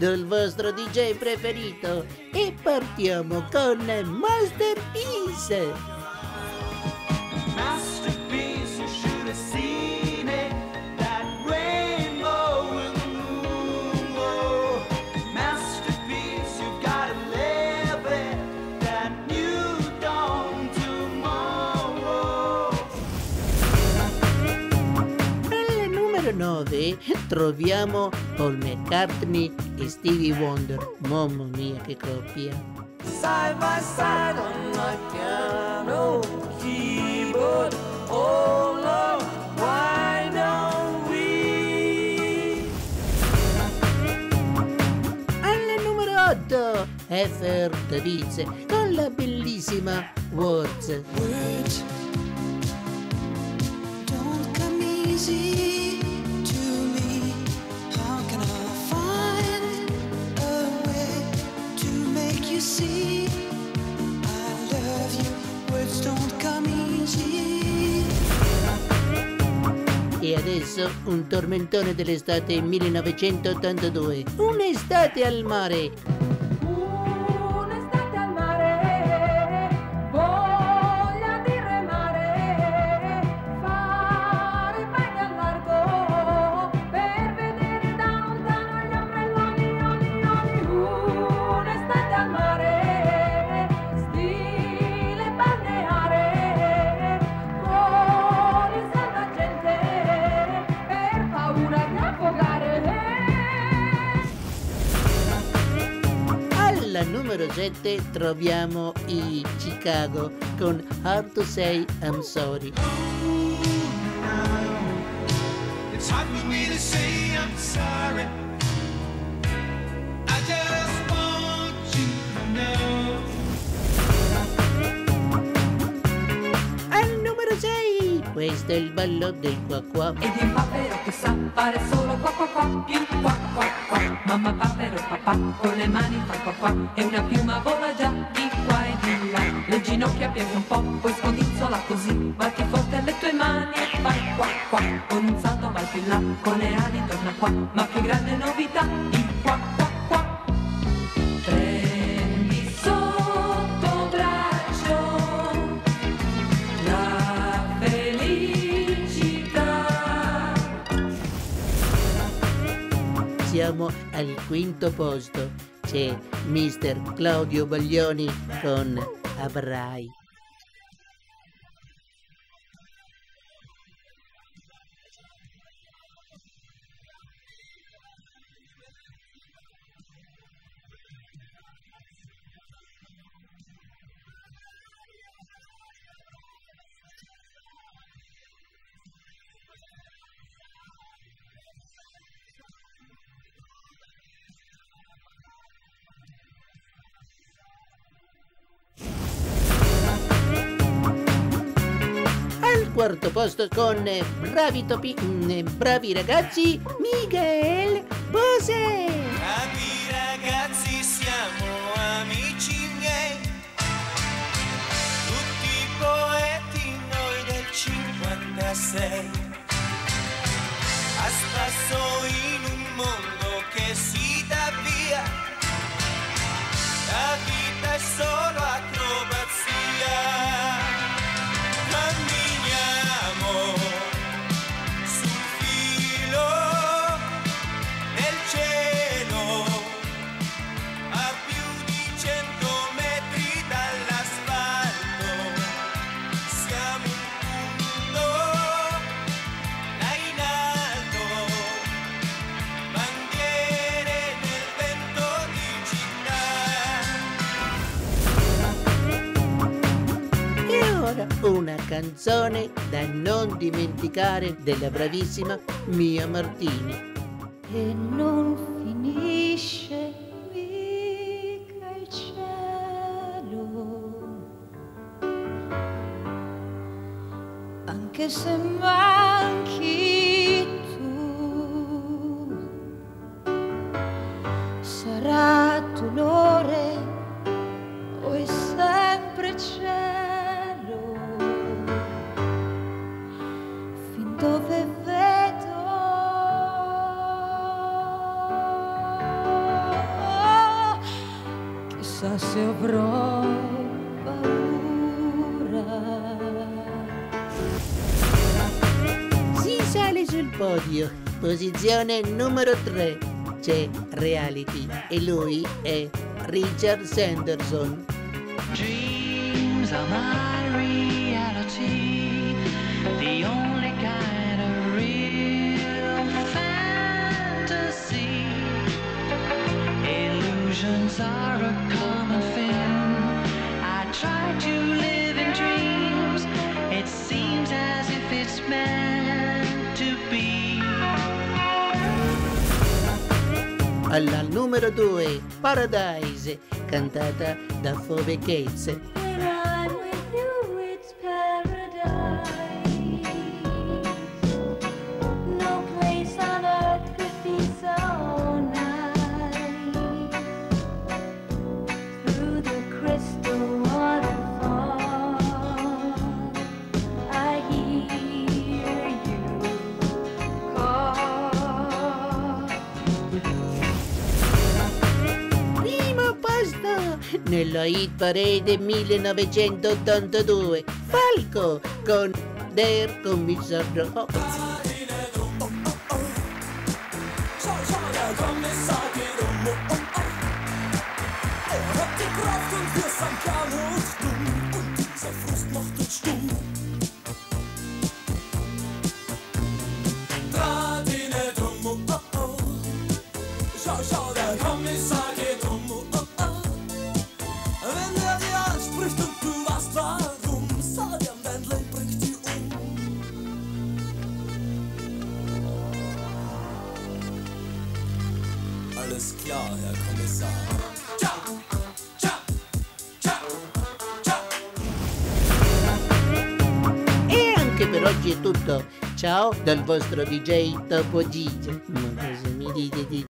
del vostro DJ preferito e partiamo con Masterpiece. Masterpiece, you should have seen it. That rainbow in the moon. Masterpiece, you gotta live it. That new dawn tomorrow. Al numero 9 troviamo Paul McCartney e Stevie Wonder. Mamma mia, che coppia! Side by side on my piano keyboard. Oh Lord, why don't we? Al numero 8 Eiffel Davids con la bellissima Words. Words don't come easy to me. How can I find a way to make you see I love you? Words don't come easy. E adesso un tormentone dell'estate 1982. Un'estate al mare. Un'estate al mare, voglia di remare, fare il bagno al largo per vedere da lontano gli ombrelloni. Un'estate al mare, stile balneare, con il salvagente per paura di affogare. Alla numero 7 troviamo i Chicago con Hard to Say I'm Sorry. It's hard for me to say I'm sorry. I just want you to know. Al numero 6 questo è il ballo del qua qua. E di un papero che sa fare solo qua qua qua, più qua qua qua. Mamma papero e papà con le mani fa qua qua e una piuma vola già di qua e di là. Le ginocchia piega un po', poi scodinzola così, batti forte alle tue mani e fai qua qua. Con un salto vai più in là, con le ali torna qua, ma più grande novità, il qua qua qua. Prendi sotto braccio la felicità. Siamo al quinto posto. C'è Mister Claudio Baglioni con Avrai. Al quarto posto con bravi ragazzi, Miguel Bosé. Bravi ragazzi, siamo amici miei, tutti poeti noi del 56, a spasso in un mondo che si dà via, la vita è solo acrobazia. Camminiamo sul filo del cielo a più di 100 metri dall'asfalto. Siamo un punto là in alto, bandiere nel vento di città. E ora una canzone da non dimenticare della bravissima Mia Martini. E non finisce mica il cielo, anche se manchi tu, sarà dolore o è sempre cielo, fin dove vedo se avrò paura. Si sale sul podio, posizione numero 3, c'è Reality e lui è Richard Sanderson. Dreams are my reality, the only kind of real fantasy. Illusions are a common thing. I try to live in dreams. It seems as if it's meant to be. Alla numero 2, Paradise, cantata da Phoebe Cates. When I'm with you, it's paradise. No place on earth could be so nice. Through the crystal waterfall, I hear you call. Primo posto nella hit parade 1982, Falco con Der Kommissar Rock. Schau, der Kommissar geht um. Wenn er dir anspricht und du weißt warum, sag ihm, dein Leben bringt dich um. Alles klar, Herr Kommissar. Ciao, ciao, ciao, ciao. E anche per oggi è tutto. Ciao dal vostro DJ Topo Gigi. Ma cosa mi dite di